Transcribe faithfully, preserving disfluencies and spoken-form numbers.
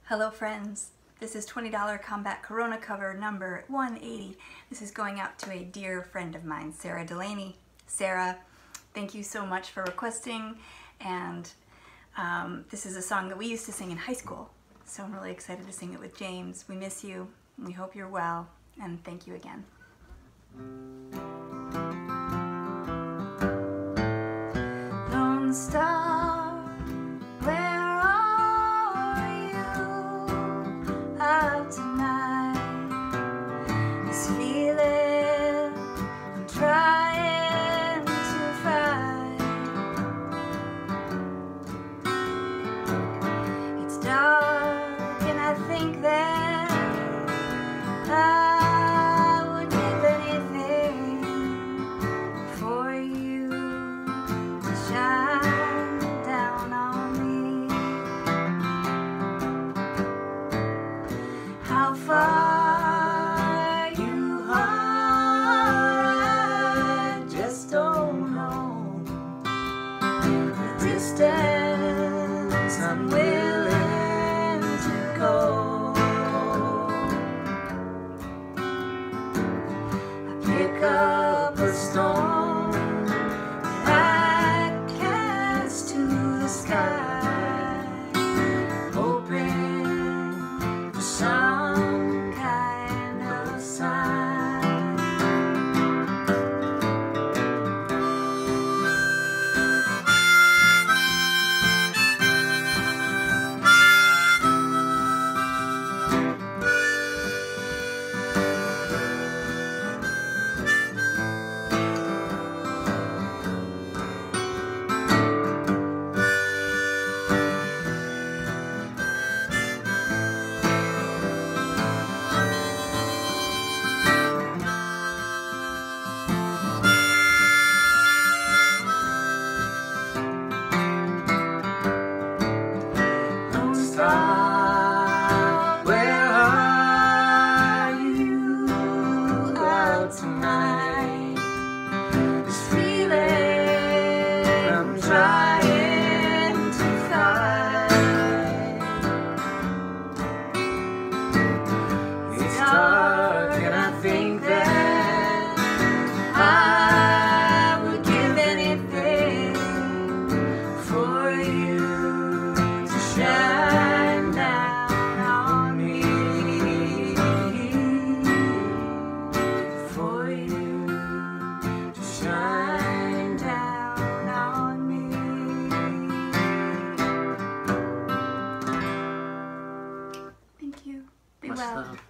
Hello friends, this is twenty dollar Combat Corona cover number one eighty. This is going out to a dear friend of mine, Sarah Delaney. Sarah, thank you so much for requesting, and um, this is a song that we used to sing in high school, so I'm really excited to sing it with James. We miss you, we hope you're well, and thank you again. Lone Star, where are you out tonight? This feeling I'm trying to fight. It's dark and I think that I would give anything for you to shine down on me. How far you are, I just don't know. The distance I'm willing to go. I pick up a stone that I cast to the sky, hoping for some kind of sign. Where are you out tonight? This feeling I'm trying to fight. It's dark and I think that I would give anything for you to shine down on me, for you to shine down on me. Thank you. Be Much well. love.